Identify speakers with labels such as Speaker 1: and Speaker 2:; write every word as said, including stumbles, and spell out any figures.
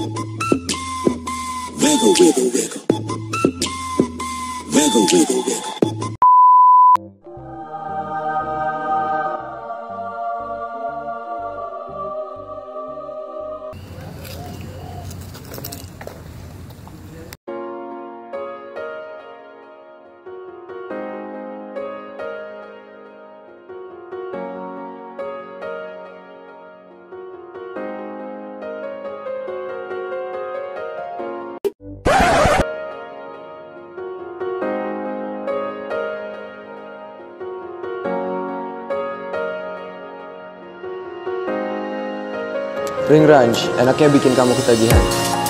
Speaker 1: Wiggle, wiggle, wiggle. Wiggle, wiggle, wiggle.
Speaker 2: Ring Ranch, enaknya bikin kamu ketagihan.